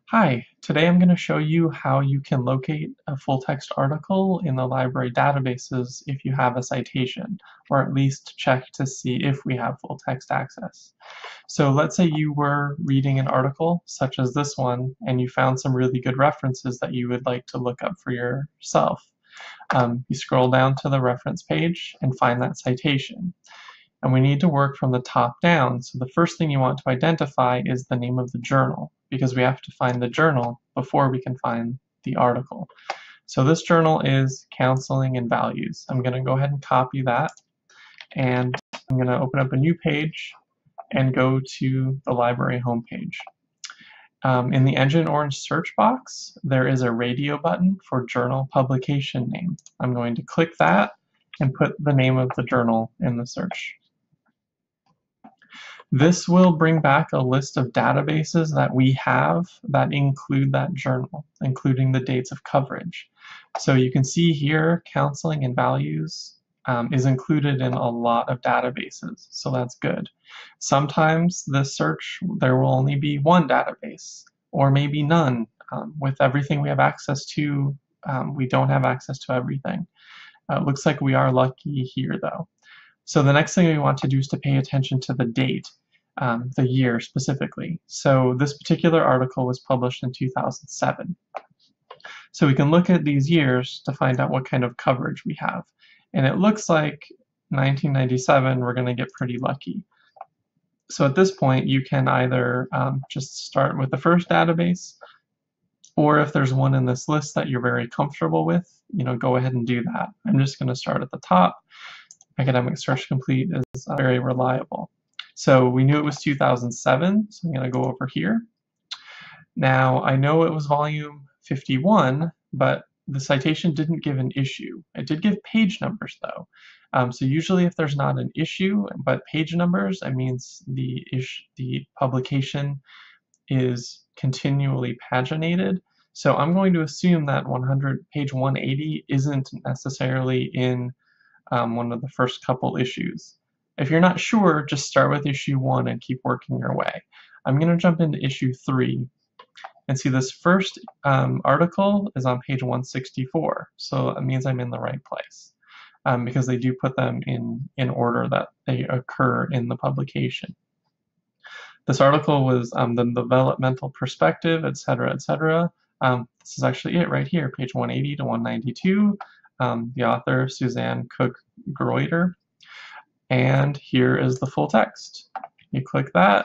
Hi, today I'm going to show you how you can locate a full-text article in the library databases if you have a citation, or at least check to see if we have full-text access. So let's say you were reading an article, such as this one, and you found some really good references that you would like to look up for yourself. You scroll down to the reference page and find that citation. And we need to work from the top down. So the first thing you want to identify is the name of the journal, because we have to find the journal before we can find the article. So this journal is Counseling and Values. I'm going to go ahead and copy that, and I'm going to open up a new page and go to the library homepage. In the Engine Orange search box, there is a radio button for journal publication name. I'm going to click that and put the name of the journal in the search. This will bring back a list of databases that we have that include that journal, including the dates of coverage. So you can see here, Counseling and Values is included in a lot of databases, so that's good. Sometimes this search, there will only be one database, or maybe none. With everything we have access to, we don't have access to everything. It looks like we are lucky here, though. So the next thing we want to do is to pay attention to the date, the year specifically. So this particular article was published in 2007. So we can look at these years to find out what kind of coverage we have. And it looks like 1997, we're going to get pretty lucky. So at this point, you can either just start with the first database, or if there's one in this list that you're very comfortable with, go ahead and do that. I'm just going to start at the top. Academic Search Complete is very reliable. So we knew it was 2007, so I'm going to go over here. Now, I know it was volume 51, but the citation didn't give an issue. It did give page numbers, though. So usually if there's not an issue, but page numbers, it means the publication is continually paginated. So I'm going to assume that page 180 isn't necessarily in one of the first couple issues. If you're not sure, just start with issue 1 and keep working your way. I'm going to jump into issue 3 and see this first article is on page 164. So that means I'm in the right place because they do put them in order that they occur in the publication. This article was the developmental perspective, etc., etc. This is actually it right here, page 180 to 192. The author, Suzanne Cook-Greuter. And here is the full text. You click that,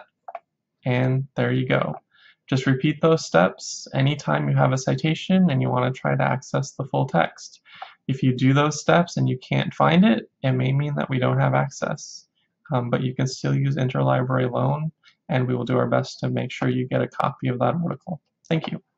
and there you go. Just repeat those steps anytime you have a citation and you want to try to access the full text. If you do those steps and you can't find it, it may mean that we don't have access. But you can still use interlibrary loan, and we will do our best to make sure you get a copy of that article. Thank you.